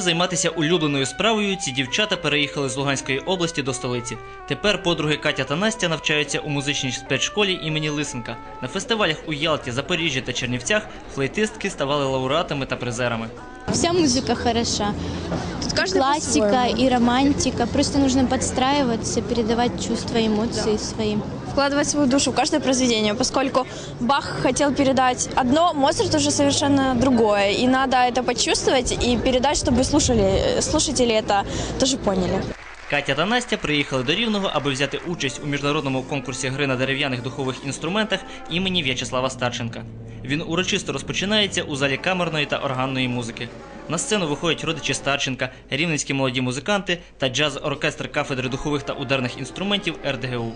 Аби займатися улюбленою справою, ці дівчата переїхали з Луганської області до столиці. Тепер подруги Катя та Настя навчаються у музичній спецшколі імені Лисенка. На фестивалях у Ялті, Запоріжжі та Чернівцях флейтистки ставали лауреатами та призерами. Вся музыка хороша. Тут классика и романтика. Просто нужно подстраиваться, передавать чувства и эмоции свои. Вкладывать свою душу в каждое произведение, поскольку Бах хотел передать одно, Моцарт уже совершенно другое. И надо это почувствовать и передать, чтобы слушатели это тоже поняли. Катя та Настя приїхали до Рівного, аби взяти участь у міжнародному конкурсі гри на дерев'яних духових інструментах імені В'ячеслава Старченка. Він урочисто розпочинається у залі камерної та органної музики. На сцену виходять родичі Старченка, рівненські молоді музиканти та джаз-оркестр кафедри духових та ударних інструментів РДГУ.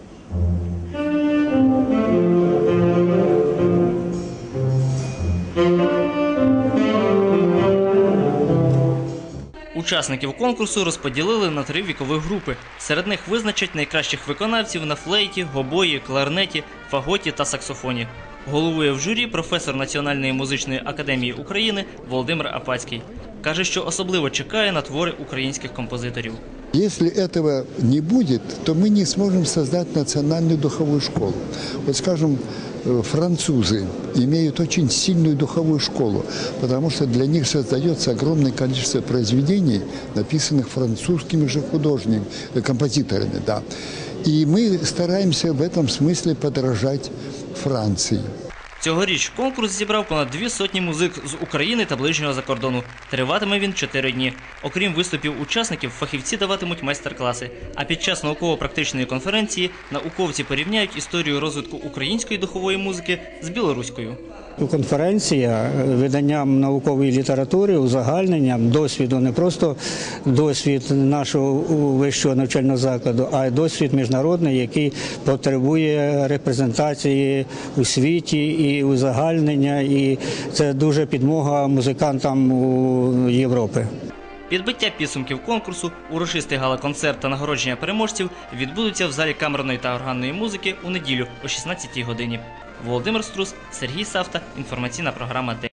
Учасників конкурсу розподілили на 3 вікові групи. Серед них визначать найкращих виконавців на флейті, гобої, кларнеті, фаготі та саксофоні. Головує в журі професор Національної музичної академії України Володимир Апацький. Каже, що особливо чекає на твори українських композиторів. Если этого не будет, то мы не сможем создать национальную духовую школу. Вот, скажем, французы имеют очень сильную духовую школу, потому что для них создается огромное количество произведений, написанных французскими же художниками, композиторами. Да. И мы стараемся в этом смысле подражать Франции. Цьогоріч конкурс зібрав понад 200 музик з України та ближнього закордону. Триватиме він 4 дні. Окрім виступів учасників, фахівці даватимуть майстер-класи. А під час науково-практичної конференції науковці порівняють історію розвитку української духової музики з білоруською. Конференція виданням наукової літератури, узагальненням досвіду, не просто досвід нашого вищого навчального закладу, а й досвід міжнародний, який потребує репрезентації у світі і узагальнення, і це дуже підмога музикантам у Європі. Підбиття підсумків конкурсу, урочистий гала-концерт та нагородження переможців відбудуться в залі камерної та органної музики у неділю о 16-й годині. Володимир Струс, Сергій Савта, інформаційна програма «День».